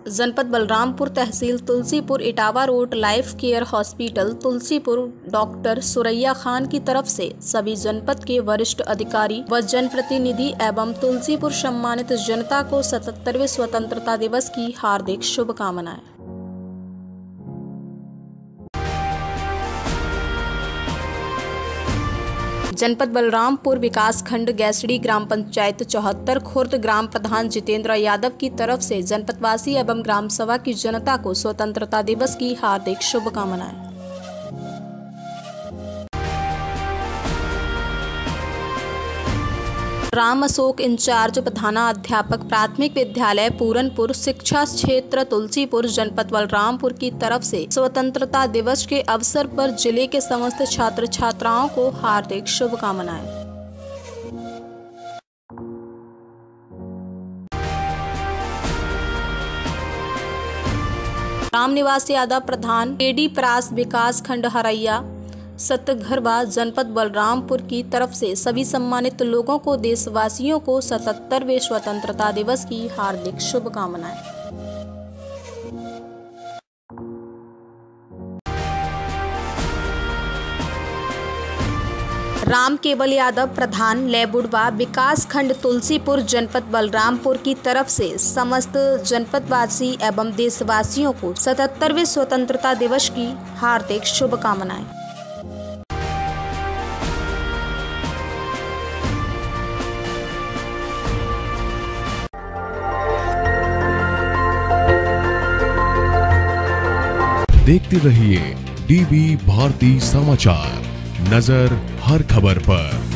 जनपद बलरामपुर, तहसील Tulsipur, Etawah road, life care hospital Tulsipur, doctor Suraiya Khan की तरफ से सभी जनपद के वरिष्ठ अधिकारी व जनप्रतिनिधि एवं तुलसीपुर सम्मानित जनता को 77वें स्वतंत्रता दिवस की हार्दिक शुभकामनाएं। जनपद बलरामपुर विकास खंड गैसड़ी ग्राम पंचायत 74 खुर्द ग्राम प्रधान जितेंद्र यादव की तरफ से जनपदवासी एवं ग्राम सभा की जनता को स्वतंत्रता दिवस की हार्दिक शुभकामनाएं। राम अशोक इंचार्ज प्रधानाध्यापक प्राथमिक विद्यालय पूरनपुर शिक्षा क्षेत्र तुलसीपुर जनपद बलरामपुर की तरफ से स्वतंत्रता दिवस के अवसर पर जिले के समस्त छात्र छात्राओं को हार्दिक शुभकामनाएं। राम निवास यादव प्रधान केडी प्रास विकास खंड हरैया सतघरवा जनपद बलरामपुर की तरफ से सभी सम्मानित लोगों को देशवासियों को 77वें स्वतंत्रता दिवस की हार्दिक शुभकामनाएं। राम केवल यादव प्रधान लेबुड़वा विकास खंड तुलसीपुर जनपद बलरामपुर की तरफ से समस्त जनपदवासी एवं देशवासियों को 77वें स्वतंत्रता दिवस की हार्दिक शुभकामनाएं। देखते रहिए डीबी भारती समाचार, नजर हर खबर पर।